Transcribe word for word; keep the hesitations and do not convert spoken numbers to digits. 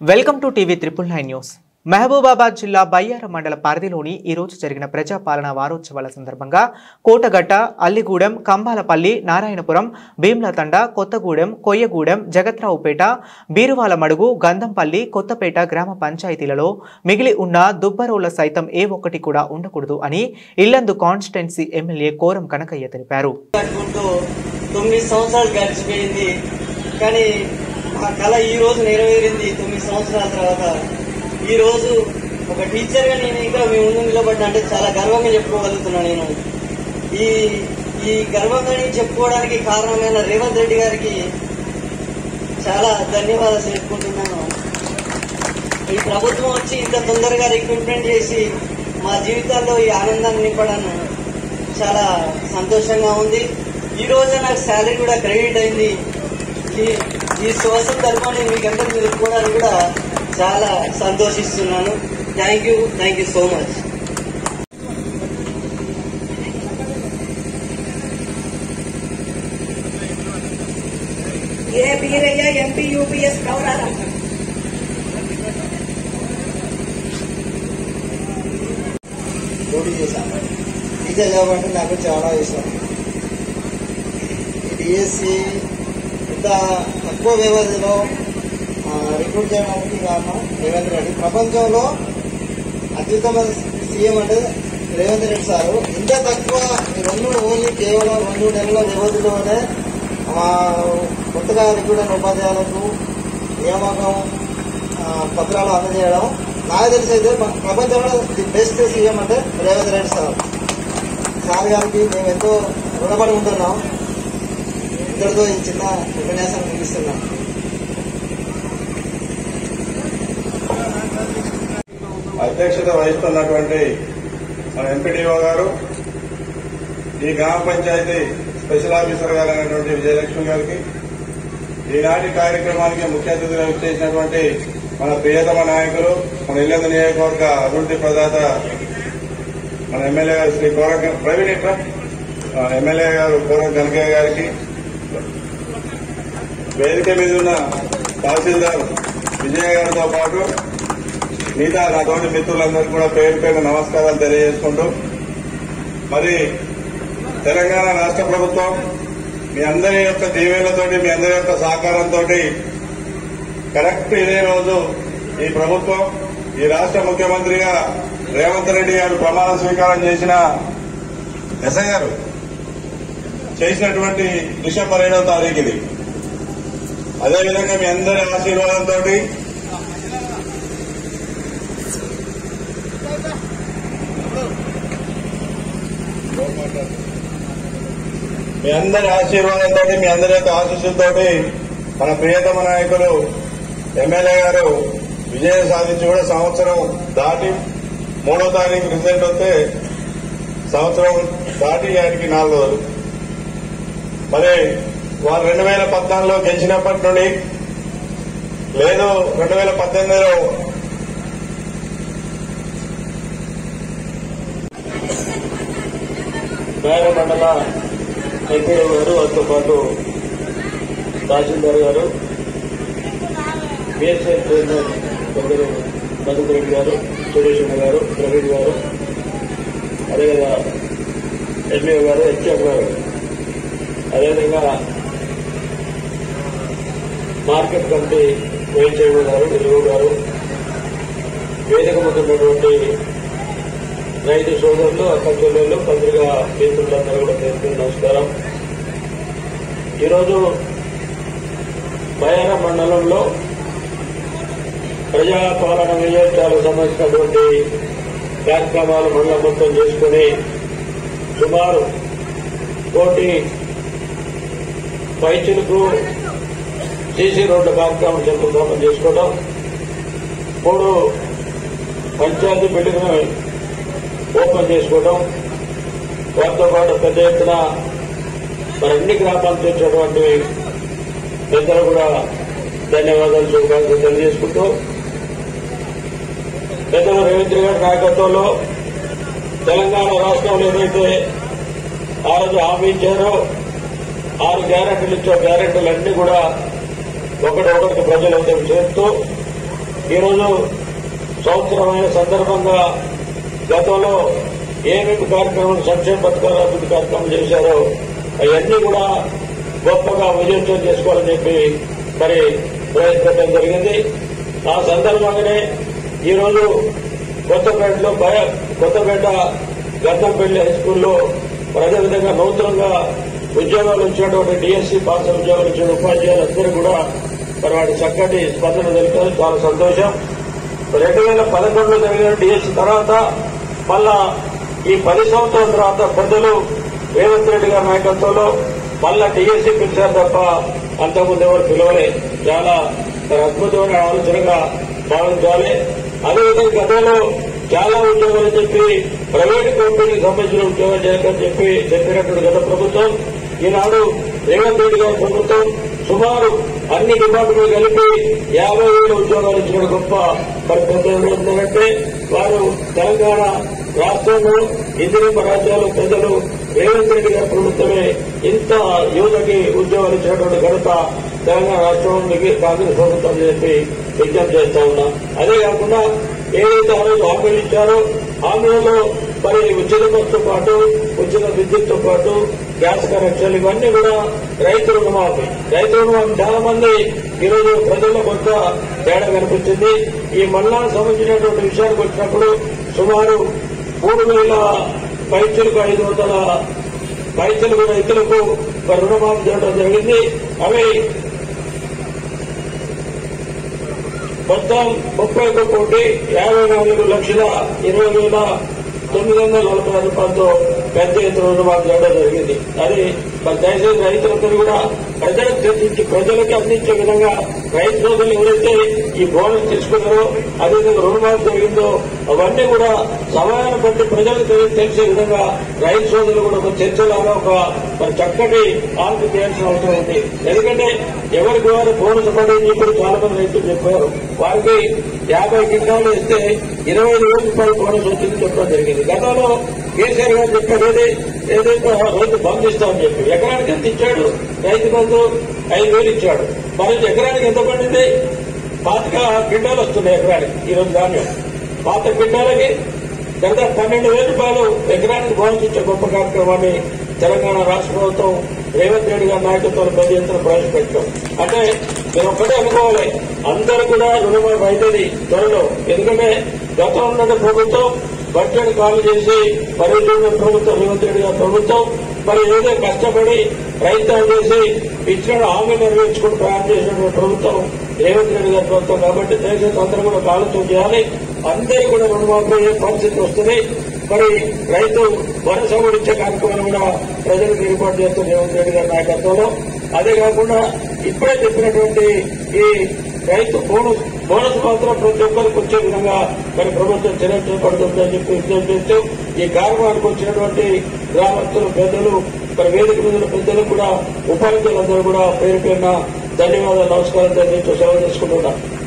Welcome to TV triple nine news. Mahabubabad జిల్లా బయ్యారం మండల పరిధిలోని ఈ రోజు జరిగిన ప్రజాపాలన వారోత్సవాల సందర్భంగా కోటగట్ట, అల్లిగూడెం, కంబాలపల్లి, నారాయణపురం, భీమ్లతండ, కొత్తగూడెం, కొయ్యగూడెం, జగత్రావుపేట, బీరువాల మడుగు, గంధంపల్లి, కొత్తపేట గ్రామ పంచాయతీలలో మిగిలి ఉన్న దుబ్బరోళ్ల సైతం ఏ ఒక్కటి కూడా ఉండకూడదు అని ఇల్లందు కాన్స్టిట్యుయెన్సీ ఎమ్మెల్యే కోరం కనకయ్య తెలిపారు. ఆ కళ ఈ రోజు నెరవేరింది. తొమ్మిది సంవత్సరాల తర్వాత ఈ రోజు ఒక టీచర్ గా నేను ఇంకా మీ ముందు నిలబడ్డా అంటే చాలా గర్వంగా చెప్పుకోగలుగుతున్నా. నేను ఈ ఈ గర్వంగా చెప్పుకోవడానికి కారణమైన రేవంత్ రెడ్డి గారికి చాలా ధన్యవాదాలు చెప్పుకుంటున్నాను. ఈ ప్రభుత్వం వచ్చి ఇంత తొందరగా రిక్రూట్మెంట్ చేసి మా జీవితాల్లో ఈ ఆనందాన్ని నింపడానికి చాలా సంతోషంగా ఉంది. ఈ రోజు నాకు శాలరీ కూడా క్రెడిట్ అయింది. ఈ ఈ శ్వాసం ధర్మాన్ని మీకందరికీ తెలుపుకోవడానికి కూడా చాలా సంతోషిస్తున్నాను. Thank you thank you so much. A Beeraiah MP UPS Kavarala పోటీ చేశాను. టీచర్ జాబ్ అంటే నాకు చాలా ఇష్టం. డిఎస్సి ఇంత తక్కువ వ్యవధిలో రిక్రూట్ చేయడానికి కారణం రేవంత్ రెడ్డి. ప్రపంచంలో అత్యుత్తమ సీఎం అంటే రేవంత్ రెడ్డి సారు. ఇంత తక్కువ రెండు ఓన్లీ కేవలం రెండు నెలల వ్యవధిలోనే కొత్తగా రిక్రూట్ అయిన ఉపాధ్యాయులకు నియామకం పత్రాలు అందజేయడం నాకు తెలిసి అయితే ప్రపంచంలో ది బెస్ట్ సీఎం అంటే రేవంత్ రెడ్డి సార్. సార్ గారికి మేము ఎంతో రుణపడి ఉంటున్నాం. ఇక్కడితో ఈ చిన్న ఉపన్యాసం ముగిస్తున్నాం. అధ్యక్షత వహిస్తున్నటువంటి మన ఎంపీడీఓ గారు, ఈ గ్రామ పంచాయతీ స్పెషల్ ఆఫీసర్ గారు అయినటువంటి విజయలక్ష్మి గారికి, ఈనాటి కార్యక్రమానికి ముఖ్య అతిథిగా చేసినటువంటి మన ప్రియతమ నాయకులు, మన ఇల్లందు నియోజకవర్గ అభివృద్ది ప్రదాత మన ఎమ్మెల్యే గారు శ్రీ కోర ప్రవీణ్ ఎమ్మెల్యే గారు కోరం కనకయ్య గారికి, వేదిక మీద ఉన్న తహసీల్దార్ విజయ గారితో పాటు మిగతా నా తోటి మిత్రులందరికీ కూడా పేరు పేరు నమస్కారాలు తెలియజేసుకుంటూ, మరి తెలంగాణ రాష్ట్ర ప్రభుత్వం మీ అందరి యొక్క దీవెనలతోటి, మీ అందరి యొక్క సహకారంతో కరెక్ట్ ఇదే రోజు ఈ ప్రభుత్వం, ఈ రాష్ట్ర ముఖ్యమంత్రిగా రేవంత్ రెడ్డి గారు ప్రమాణ స్వీకారం చేసిన ఎస్ఐ గారు చేసినటువంటి డిసెంబర్ ఏడవ తారీఖు ఇది. అదేవిధంగా మీ అందరి ఆశీర్వాదంతో మీ అందరి ఆశీర్వాదంతో మీ అందరి యొక్క ఆశీస్సులతో మన ప్రియతమ నాయకులు ఎమ్మెల్యే గారు విజయం సాధించి కూడా సంవత్సరం దాటి మూడో తారీఖు రిజల్ట్ వస్తే సంవత్సరం దాటి ఆయనకి నాలుగు రోజులు. మరి వారు రెండు వేల పద్నాలుగులో గెలిచినప్పటి నుండి, లేదు రెండు వేల పద్దెనిమిదిలో బయ్యారం మండల ఎంపీడీ గారు, వారితో పాటు తహసీల్దార్ గారు, బిఎస్ఐ ప్రెసిడెంట్ కొందరు మధుకర్ రెడ్డి గారు, సురేష్ గారు, ప్రవీణ్ గారు, అదేవిధంగా ఎల్ఏ గారు, హెచ్ఎఫ్ గారు, అదేవిధంగా మార్కెట్ కమిటీ వైస్ చైర్మన్ గారు, తెలుగు గారు, వేదిక ముందున్నటువంటి రైతు సోదరులు, అక్క చెల్లెళ్ళు, పత్రికా మిత్రులందరూ కూడా పేరు నమస్కారం. ఈరోజు బయ్యారం మండలంలో ప్రజాపాలన విజయోత్సవాలకు సంబంధించినటువంటి కార్యక్రమాలు మండలం మొత్తం చేసుకుని సుమారు కోటి పైచులకు సీసీ రోడ్ల కార్యక్రమం శంకుస్థాపన చేసుకోవడం, మూడు పంచాయతీ బిల్డింగ్ను ఓపెన్ చేసుకోవడం, వారితో పాటు పెద్ద ఎత్తున మరి అన్ని గ్రామాలకు వచ్చినటువంటి పెద్దలు కూడా ధన్యవాదాలు శుభాకాంక్షలు తెలియజేసుకుంటూ, పెద్దలు రేవంత్ రెడ్డి గారి నాయకత్వంలో తెలంగాణ రాష్ట్రంలో ఏదైతే ఆ రోజు హామీ ఇచ్చారో, ఆరు గ్యారెంటీలు ఇచ్చే గ్యారెంటీలన్నీ కూడా ఒకటి ఒకరికి ప్రజలందరూ చేస్తూ ఈరోజు సంవత్సరమైన సందర్భంగా గతంలో ఏమేమి కార్యక్రమాలు సంక్షేమ పథకాల అభివృద్ధి కార్యక్రమం చేశారో అవన్నీ కూడా గొప్పగా విజయోత్సవం చేసుకోవాలని చెప్పి మరి ప్రయత్నించడం జరిగింది. ఆ సందర్భంగానే ఈరోజు కొత్తపేటలో కొత్తపేట గంధంపల్లి హై స్కూల్లో అదేవిధంగా నూతనంగా ఉద్యోగాలు వచ్చినటువంటి డిఎస్సీ పాస్ ఉద్యోగాలు ఇచ్చిన ఉపాధ్యాయులందరూ కూడా మరి వాటి చక్కటి స్పందన తెలిపారు. చాలా సంతోషం. రెండు వేల పదకొండులో జరిగిన డిఎస్సీ తర్వాత మళ్ళా ఈ పది సంవత్సరాల తర్వాత పెద్దలు రేవంత్ రెడ్డి గారి నాయకత్వంలో మళ్ళా డిఎస్సీ పిలిచారు తప్ప అంతకుముందు ఎవరు పిలవలే. చాలా అద్భుతమైన ఆలోచనగా భావించాలి. అదేవిధంగా గతంలో చాలా ఉద్యోగాలు చెప్పి ప్రైవేటు కంపెనీకి సంబంధించిన ఉద్యోగాలు చేయాలని చెప్పి చెప్పినటువంటి గత ప్రభుత్వం ఈనాడు రేవంత్ రెడ్డి గారి ప్రభుత్వం సుమారు అన్ని డిపార్ట్మెంట్లు కలిపి యాభై వేల ఉద్యోగాలు ఇచ్చిన గొప్ప పరిస్థితులు ఏంటంటే వారు తెలంగాణ రాష్ట్రంలో ఇందిరమ్మ రాజ్యాలు ప్రజలు రేవంత్ రెడ్డి గారి ప్రభుత్వమే ఇంత యువతకి ఉద్యోగాలు ఇచ్చినటువంటి ఘనత తెలంగాణ రాష్ట్రంలోకి కాంగ్రెస్ ప్రభుత్వం చెప్పి విజ్ఞప్తి చేస్తా ఉన్నా. అదే కాకుండా ఏదైతే ఆ రోజు హామీలు ఇచ్చారో హామీలలో మరి ఉచిత బస్సుతో పాటు ఉచిత విద్యుత్తో పాటు గ్యాస్ కనెక్షన్లు ఇవన్నీ కూడా రైతు రుణమాఫీ రైతు రుణమాఫీ చాలా మంది ఈరోజు ప్రజల్లో కొంత తేడా కనిపించింది. ఈ మళ్ళా సంబంధించినటువంటి విషయానికి వచ్చినప్పుడు సుమారు మూడు వేల పైచలకు ఐదు వందల పైచలకు రైతులకు రుణమాఫీ చేయడం జరిగింది. అవి మొత్తం ముప్పై ఒక్క కోటి యాభై నాలుగు లక్షల ఇరవై వేల తొమ్మిది వందల నలభై ఆరు రూపాయలతో పెద్ద ఎత్తున రుణమాఫీ చేయడం జరిగింది. అది మరి దయచేసి రైతులందరూ కూడా ప్రజలకు చర్చించి ప్రజలకు అందించే విధంగా రైతు సోదరులు ఎవరైతే ఈ బోనస్ తీసుకున్నారో అదేవిధంగా రుణమాఫీ జరిగిందో అవన్నీ కూడా సమయాన్ని బట్టి ప్రజలకు తెలిసే విధంగా రైతు సోదరులు కూడా ఒక చర్చలాగా ఒక మరి చక్కటి ఆలోచన చేయాల్సిన అవసరం ఉంది. ఎందుకంటే ఎవరికి వారు బోనస్ పడేది ఇప్పుడు చాలా మంది రైతులు చెప్పారు. వారికి యాభై క్వింటాలు ఇస్తే ఇరవై ఐదు వేల రూపాయలు బోనస్ వచ్చిందని చెప్పడం జరిగింది. గతంలో కేసీఆర్ గారు చెప్పారు ఏది ఏదైతే రైతు బంధు ఇస్తామని చెప్పి ఎకరానికి ఎంత ఇచ్చాడు? రైతు బంధు ఐదు వేలు ఇచ్చాడు. మరి ఎకరానికి ఎంత పడింది? పాతిక క్వింటాలు వస్తున్నాయి ఎకరానికి ఈరోజు ధాన్యం. పాత క్వింటాలకి గత పన్నెండు వేల రూపాయలు ఎకరానికి బోనస్ ఇచ్చే గొప్ప కార్యక్రమాన్ని తెలంగాణ రాష్ట్ర ప్రభుత్వం రేవంత్ రెడ్డి గారి నాయకత్వంలో పెద్ద ఎత్తున ప్రవేశపెట్టాం. అంటే మీరు ఒక్కటే అనుకోవాలి, అందరూ కూడా రుణమాఫీ అవుతుంది త్వరలో. ఎందుకంటే గతంలో ఉన్న ప్రభుత్వం బడ్జెట్ ఖాళీ చేసి మరి ప్రభుత్వం రేవంత్ రెడ్డి గారి ప్రభుత్వం మరి ఏదో కష్టపడి ప్రయత్నాలు చేసి ఇచ్చిన హామీ నెరవేర్చుకుని ప్రయాణం చేసినటువంటి ప్రభుత్వం రేవంత్ రెడ్డి గారి ప్రభుత్వం. కాబట్టి దయచేసి అందరూ కూడా ఒక ఆలోచన చేయాలి. అందరూ కూడా రుణమాఫీ అయ్యే పరిస్థితి వస్తుంది. మరి రైతు భరోసా కూడా ఇచ్చే కార్యక్రమం కూడా ప్రజలకు ఏర్పాటు చేస్తున్న రేవంత్ రెడ్డి గారి నాయకత్వంలో. అదే కాకుండా ఇప్పుడే చెప్పినటువంటి ఈ రైతు బోనస్ బోనస్ మాత్రం ప్రతి ఒక్కరికి వచ్చే విధంగా మరి ప్రభుత్వం చర్యలు చేపడుతుందని చెప్పి విజ్ఞప్తి చేస్తూ ఈ కార్యక్రమానికి వచ్చినటువంటి గ్రామస్తులు పెద్దలు మరి వేదిక మీద పెద్దలు కూడా ఉపాధ్యాయులందరూ కూడా పేరు పేరున ధన్యవాదాలు నమస్కారం తెలియజేస్తూ సెలవు తీసుకుంటున్నారు.